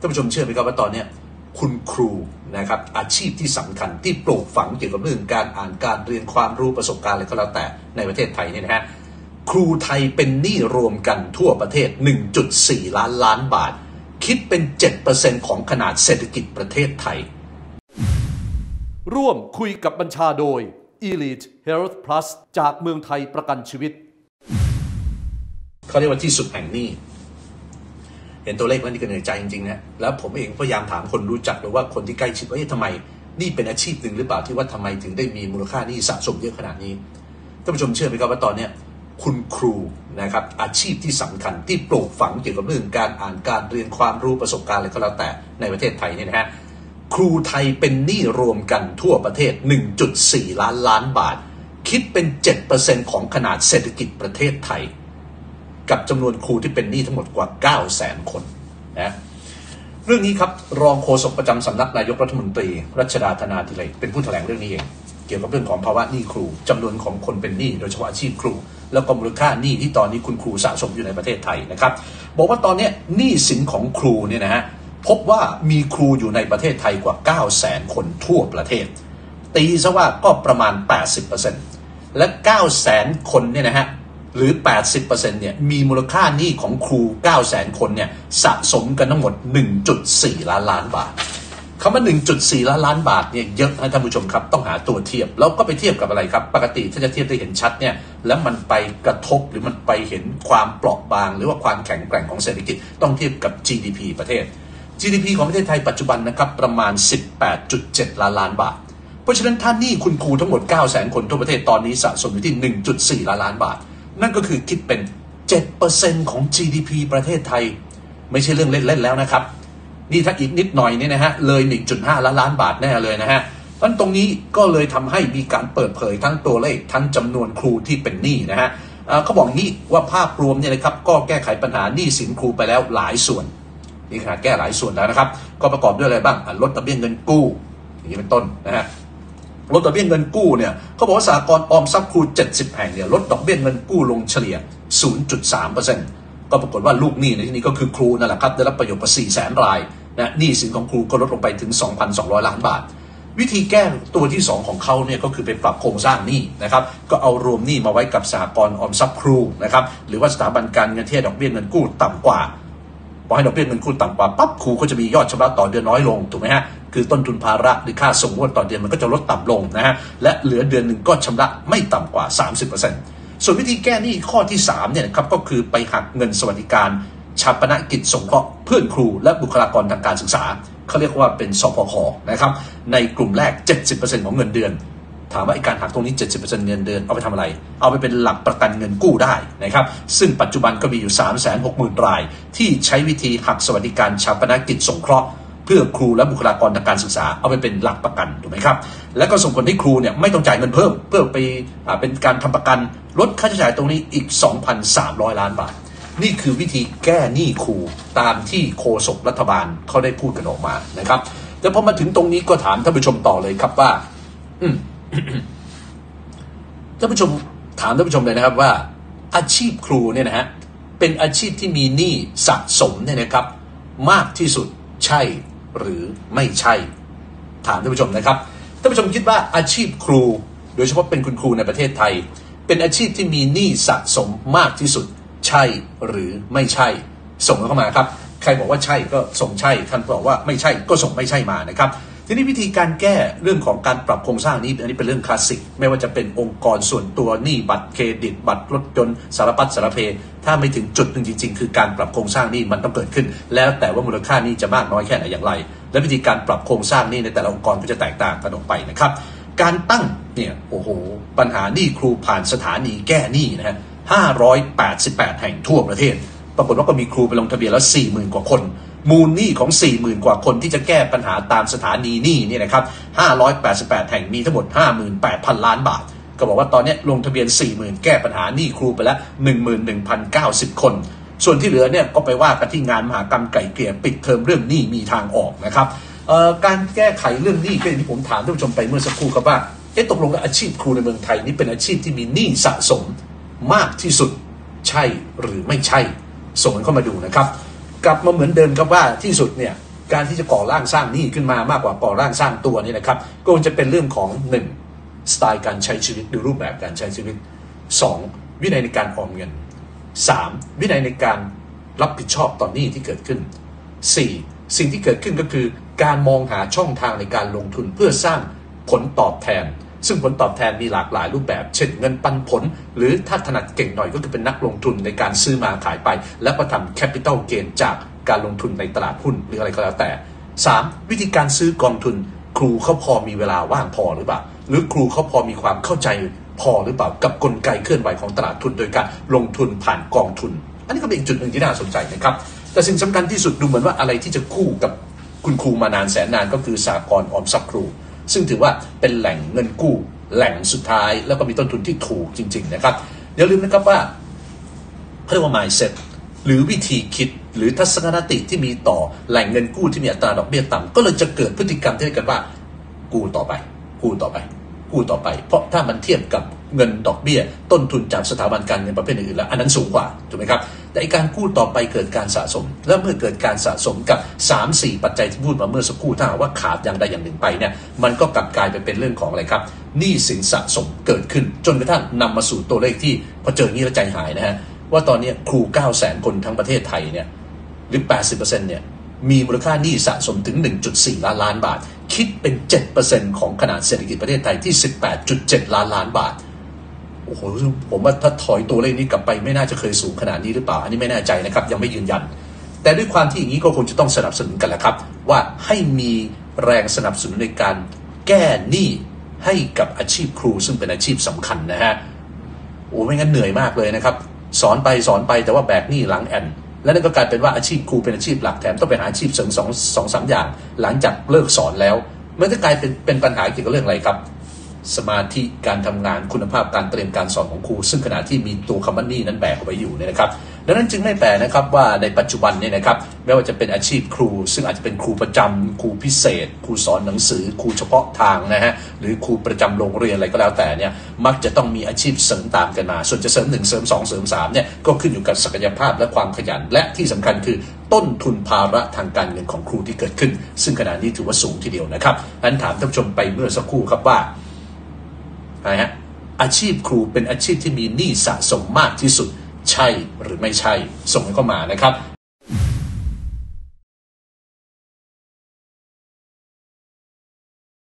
ท่านผู้ชมเชื่อไหมครับว่าตอนนี้คุณครูนะครับอาชีพที่สำคัญที่ปลูกฝังเกี่ยวกับเรื่องการอ่านการเรียนความรู้ประสบการณ์อะไรก็แล้วแต่ในประเทศไทยเนี่ยนะฮะครูไทยเป็นหนี้รวมกันทั่วประเทศ 1.4 ล้านล้านบาทคิดเป็น 7% ของขนาดเศรษฐกิจประเทศไทยร่วมคุยกับบัญชาโดย Elite Health Plus จากเมืองไทยประกันชีวิตเขาเรียกว่าที่สุดแห่งหนี้เห็นตัวเลขแล้วนี่ก็เหนื่อยใจจริงๆนะแล้วผมเองพยายามถามคนรู้จักหรือว่าคนที่ใกล้ชิดว่าทำไมนี่เป็นอาชีพหนึ่งหรือเปล่าที่ว่าทำไมถึงได้มีมูลค่าหนี้สะสมเยอะขนาดนี้ท่านผู้ชมเชื่อไหมครับว่าตอนนี้คุณครูนะครับอาชีพที่สำคัญที่ปลูกฝังเกี่ยวกับเรื่องการอ่านการเรียนความรู้ประสบการณ์อะไรก็แล้วแต่ในประเทศไทยเนี่ยนะฮะครูไทยเป็นหนี้รวมกันทั่วประเทศ 1.4 ล้านล้านบาทคิดเป็น 7% ของขนาดเศรษฐกิจประเทศไทยกับจำนวนครูที่เป็นหนี้ทั้งหมดกว่า 900,000 คนนะเรื่องนี้ครับรองโฆษกประจำสำนักนายกรัฐมนตรีรัชดาธนาธิเรศเป็นผู้แถลงเรื่องนี้เองเกี่ยวกับเรื่องของภาวะหนี้ครูจำนวนของคนเป็นหนี้โดยเฉพาะอาชีพครูแล้วก็มูลค่าหนี้ที่ตอนนี้คุณครูสะสมอยู่ในประเทศไทยนะครับบอกว่าตอนนี้หนี้สินของครูเนี่ยนะฮะพบว่ามีครูอยู่ในประเทศไทยกว่า 900,000 คนทั่วประเทศตีซะว่าก็ประมาณ 80% และ 900,000 คนเนี่ยนะฮะหรือ 80% เนี่ยมีมูลค่าหนี้ของครู 900,000 คนเนี่ยสะสมกันทั้งหมด 1.4 ล้านล้านบาทคำว่า 1.4 ล้านล้านบาทเนี่ยเยอะนะท่านผู้ชมครับต้องหาตัวเทียบแล้วก็ไปเทียบกับอะไรครับปกติถ้าจะเทียบได้เห็นชัดเนี่ยแล้วมันไปกระทบหรือมันไปเห็นความเปราะบางหรือว่าความแข็งแกร่งของเศรษฐกิจต้องเทียบกับ GDP ประเทศ GDP ของประเทศไทยปัจจุบันนะครับประมาณ 18.7 ล้านล้านบาทเพราะฉะนั้นถ้าหนี้คุณครูทั้งหมด 900,000 คนทั่วประเทศตอนนี้สะสมอยู่ที่ 1.4 ล้านล้านบาทนั่นก็คือคิดเป็น 7% ของ GDP ประเทศไทยไม่ใช่เรื่องเล่นๆแล้วนะครับนี่ถ้าอีกนิดหน่อยเนี่ยนะฮะเลย 1.5 ล้านล้านบาทแน่เลยนะฮะเพราะตรงนี้ก็เลยทำให้มีการเปิดเผยทั้งตัวเลขทั้งจำนวนครูที่เป็นหนี้นะฮะเขาบอกงี้ว่าภาพรวมเนี่ยนะครับก็แก้ไขปัญหาหนี้สินครูไปแล้วหลายส่วนนี่ขนาดแก้หลายส่วนแล้วนะครับก็ประกอบด้วยอะไรบ้างลดดอกเบี้ยเงินกู้อย่างนี้เป็นต้นนะฮะลดดอกเบี้ยเงินกู้เนี่ยเขาบอกว่าสหกรณ์ออมทรัพย์ครู70 แห่งเนี่ยลดดอกเบี้ยเงินกู้ลงเฉลี่ย 0.3% ก็ปรากฏว่าลูกหนี้ในที่นี้ก็คือครูนั่นแหละครับได้รับประโยชน์กว่า 400,000 รายนะหนี้สินของครูก็ลดลงไปถึง 2,200 ล้านบาทวิธีแก้ตัวที่2ของเขาเนี่ยก็คือไปปรับโครงสร้างหนี้นะครับก็เอารวมหนี้มาไว้กับสหกรณ์ออมทรัพย์ครูนะครับหรือว่าสถาบันการเงินที่ให้ดอกเบี้ยเงินกู้ต่ำกว่าพอให้ดอกเบี้ยเงินกู้ต่ำกว่าปั๊บครูก็จะมียอดชำระต่อเดือนน้อยลงถูกไหมฮะคือต้นทุนภาระหรือค่าส่งงวดต่อเดือนมันก็จะลดต่ำลงนะฮะและเหลือเดือนหนึ่งก็ชำระไม่ต่ำกว่า 30% ส่วนวิธีแก้หนี้ข้อที่3เนี่ยครับก็คือไปหักเงินสวัสดิการชาปนกิจสงเคราะห์เพื่อนครูและบุคลากรทางการศึกษาเขาเรียกว่าเป็นสพคนะครับในกลุ่มแรก 70% ของเงินเดือนถามว่าการหักตรงนี้ 70% เงินเดือนเอาไปทำอะไรเอาไปเป็นหลักประกันเงินกู้ได้นะครับซึ่งปัจจุบันก็มีอยู่ 360,000 รายที่ใช้วิธีหักสวัสดิการชาปนกิจสงเคราะห์เพื่อครูและบุคลากรทางการศึกษาเอาไปเป็นหลักประกันถูกไหมครับและก็ส่งผลให้ครูเนี่ยไม่ต้องจ่ายเงินเพิ่มเพื่อไปเป็นการทำประกันลดค่าใช้จ่ายตรงนี้อีก 2,300 ล้านบาทนี่คือวิธีแก้หนี้ครูตามที่โฆษกรัฐบาลเขาได้พูดกันออกมานะครับแต่พอมาถึงตรงนี้ก็ถามท่านผู้ชมต่อเลยครับว่าท่านผู้ชมถามท่านผู้ชมเลยนะครับว่าอาชีพครูเนี่ยนะฮะเป็นอาชีพที่มีหนี้สะสมเนี่ยนะครับมากที่สุดใช่หรือไม่ใช่ถามท่านผู้ชมนะครับท่านผู้ชมคิดว่าอาชีพครูโดยเฉพาะเป็นคุณครูในประเทศไทยเป็นอาชีพที่มีหนี้สะสมมากที่สุดใช่หรือไม่ใช่ส่งเข้ามาครับใครบอกว่าใช่ก็ส่งใช่ท่านบอกว่าไม่ใช่ก็ส่งไม่ใช่มานะครับทีนี้วิธีการแก้เรื่องของการปรับโครงสร้างนี้อันนี้เป็นเรื่องคลาสสิกไม่ว่าจะเป็นองค์กรส่วนตัวหนี้บัตรเครดิตบัตรรถยนต์สารพัดสารเพถ้าไม่ถึงจุดหนึ่งจริงๆคือการปรับโครงสร้างหนี้มันต้องเกิดขึ้นแล้วแต่ว่ามูลค่านี้จะมากน้อยแค่ไหนอย่างไรและวิธีการปรับโครงสร้างหนี้ในแต่ละองค์กรก็จะแตกต่างกันออกไปนะครับการตั้งเนี่ยโอ้โหปัญหาหนี้ครูผ่านสถานีแก้หนี้นะฮะ588 แห่งทั่วประเทศปรากฏว่าก็มีครูไปลงทะเบียนแล้ว 40,000 กว่าคนมูลหนี้ของ 40,000 กว่าคนที่จะแก้ปัญหาตามสถานีหนี้เนี่ยนะครับ588 แห่งมีทั้งหมด 58,000 ล้านบาทก็บอกว่าตอนนี้ลงทะเบียน 40,000 แก้ปัญหาหนี้ครูไปแล้ว 11,090 คนส่วนที่เหลือเนี่ยก็ไปว่ากันที่งานมหกรรมไก่เกลี่ยปิดเทอมเรื่องหนี้มีทางออกนะครับการแก้ไขเรื่องหนี้ก็อย่างที่ผมถามท่านผู้ชมไปเมื่อสักครู่ครับว่าตกลงแล้วอาชีพครูในเมืองไทยนี่เป็นอาชีพที่มีหนี้สะสมมากที่สุดใช่หรือไม่ใช่ส่งกันเข้ามาดูนะครับกลับมาเหมือนเดิมครับว่าที่สุดเนี่ยการที่จะก่อร่างสร้างหนี้ขึ้นมามากกว่าก่อร่างสร้างตัวนี่นะครับก็จะเป็นเรื่องของ1สไตล์การใช้ชีวิตหรือรูปแบบการใช้ชีวิต2วินัยในการออมเงิน3วินัยในการรับผิดชอบต่อหนี้ที่เกิดขึ้น4สิ่งที่เกิดขึ้นก็คือการมองหาช่องทางในการลงทุนเพื่อสร้างผลตอบแทนซึ่งผลตอบแทนมีหลากหลายรูปแบบเช่นเงินปันผลหรือถ้าถนัดเก่งหน่อยก็คือเป็นนักลงทุนในการซื้อมาขายไปแล้วก็ทำแคปิตอลเกนจากการลงทุนในตลาดหุ้นหรืออะไรก็แล้วแต่3วิธีการซื้อกองทุนครูเขาพอมีเวลาว่างพอหรือเปล่าหรือครูเขาพอมีความเข้าใจพอหรือเปล่ากับกลไกเคลื่อนไหวของตลาดทุนโดยการลงทุนผ่านกองทุนอันนี้ก็เป็นอีกจุดหนึ่งที่น่าสนใจนะครับแต่สิ่งสำคัญที่สุดดูเหมือนว่าอะไรที่จะคู่กับคุณครูมานานแสนนานก็คือสหกรณ์ออมทรัพย์ครูซึ่งถือว่าเป็นแหล่งเงินกู้แหล่งสุดท้ายแล้วก็มีต้นทุนที่ถูกจริงๆนะครับอย่าลืมนะครับว่าเขาเรียกว่า mindset หรือวิธีคิดหรือทัศนคติที่มีต่อแหล่งเงินกู้ที่มีอัตราดอกเบี้ยต่ำก็เลยจะเกิดพฤติกรรมที่เรียกกันว่ากู้ต่อไปกู้ต่อไปกู้ต่อไปเพราะถ้ามันเทียบกับเงินดอกเบี้ยต้นทุนจากสถาบันการเงินประเภทอื่นๆแล้วอันนั้นสูงกว่าถูกไหมครับแต่การกู้ต่อไปเกิดการสะสมและเมื่อเกิดการสะสมกับ 3-4 ปัจจัยที่พูดมาเมื่อสักครู่ถ้าว่าขาดอย่างใดอย่างหนึ่งไปเนี่ยมันก็กลับกลายไปเป็นเรื่องของอะไรครับหนี้สินสะสมเกิดขึ้นจนกระทั่งนำมาสู่ตัวเลขที่พอเจออย่างนี้แล้วใจหายนะฮะว่าตอนนี้ครู 900,000 คนทั้งประเทศไทยเนี่ยหรือ 80% เนี่ยมีมูลค่าหนี้สะสมถึง 1.4 ล้านบาทคิดเป็น 7% ของขนาดเศรษฐกิจประเทศไทยที่ 18.7 ล้านบาทโอ้โหผมว่าถ้าถอยตัวเลขนี้กลับไปไม่น่าจะเคยสูงขนาดนี้หรือเปล่าอันนี้ไม่แน่ใจนะครับยังไม่ยืนยันแต่ด้วยความที่อย่างนี้ก็คงจะต้องสนับสนุนกันแหละครับว่าให้มีแรงสนับสนุนในการแก้หนี้ให้กับอาชีพครูซึ่งเป็นอาชีพสำคัญนะฮะโอ้ไม่งั้นเหนื่อยมากเลยนะครับสอนไปแต่ว่าแบกหนี้หลังแอนและนั่นก็กลายเป็นว่าอาชีพครูเป็นอาชีพหลักแถมต้องเป็นอาชีพเสริม2-3 อย่างหลังจากเลิกสอนแล้วมันจะกลายเป็นปัญหาเกี่ยวกับเรื่องอะไรครับสมาธิการทำงานคุณภาพการเตรียมการสอนของครูซึ่งขณะที่มีตัวคำว่าหนี้นั้นแบกเอาไว้อยู่เนี่ยนะครับดังนั้นจึงไม่แปลกนะครับว่าในปัจจุบันเนี่ยนะครับไม่ว่าจะเป็นอาชีพครูซึ่งอาจจะเป็นครูประจำครูพิเศษครูสอนหนังสือครูเฉพาะทางนะฮะหรือครูประจำโรงเรียนอะไรก็แล้วแต่เนี่ยมักจะต้องมีอาชีพเสริมตามกันมาส่วนจะเสริม1เสริม2เสริม3เนี่ยก็ขึ้นอยู่กับศักยภาพและความขยันและที่สำคัญคือต้นทุนภาระทางการเงินของครูที่เกิดขึ้นซึ่งขณะนี้ถือว่าสูงทีเดียวนะครับงั้นถามท่านผู้ชมไปเมื่อสักครู่ครับว่าอาชีพครูเป็นอาชีพที่มีหนี้สะสมมากที่สุดใช่หรือไม่ใช่ส่งเข้ามานะครับ